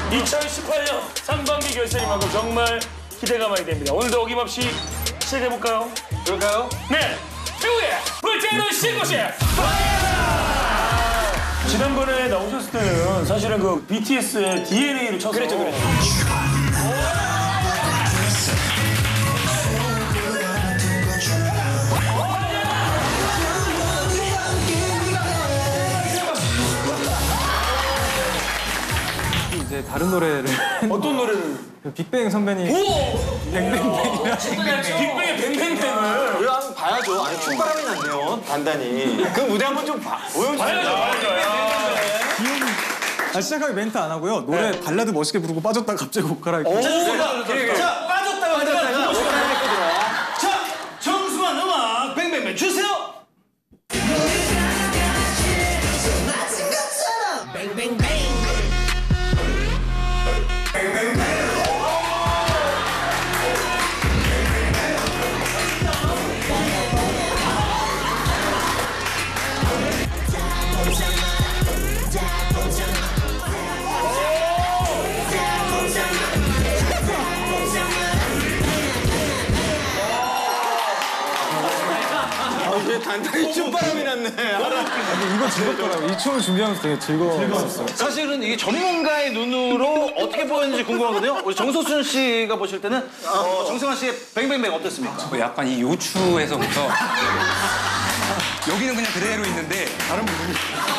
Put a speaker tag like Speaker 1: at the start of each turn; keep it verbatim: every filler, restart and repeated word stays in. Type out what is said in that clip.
Speaker 1: 이천십팔 년 상반기 결선인 만큼 정말 기대가 많이 됩니다. 오늘도 어김없이 시작해볼까요?
Speaker 2: 그럴까요?
Speaker 1: 네! 최후의 불태우는 신고식! 지난번에 나오셨을 때는 사실은 그 비티에스의 디엔에이를 쳐서
Speaker 2: 그랬죠, 그랬죠.
Speaker 3: 이제 다른 노래를
Speaker 1: 어떤 노래를?
Speaker 3: 그 빅뱅 선배님
Speaker 1: 오!
Speaker 3: 뱅뱅뱅이라
Speaker 1: 빅뱅의 뱅뱅뱅을
Speaker 2: 이거 한번 봐야죠. 아니 춤바람이 났네요. 단단히. 그 무대 한번 좀 봐. 보여주세요.
Speaker 1: 봐야죠, 봐야죠.
Speaker 3: 아, 시작하기 멘트 안 하고요. 노래
Speaker 1: 네.
Speaker 3: 발라드 멋있게 부르고 빠졌다가 갑자기 옷 갈아입고.
Speaker 2: 오,
Speaker 1: 자,
Speaker 2: 자, 빠졌다가 빠졌다가 옷 갈아입고 들어와. 자, 정수한 음악 뱅뱅뱅 주세요. 이게 단단히 춤바람이 났네.
Speaker 3: 근데 이거 즐겁더라고요. 이 춤을 준비하면서 되게 즐거웠어요.
Speaker 2: 사실은 이게 전문가의 눈으로 어떻게 보였는지 궁금하거든요. 우리 정소순 씨가 보실 때는 어, 정승환 씨의 뱅뱅뱅 어땠습니까?
Speaker 4: 뭐 약간 이 요추에서부터 여기는 그냥 그대로 있는데 다른 부분이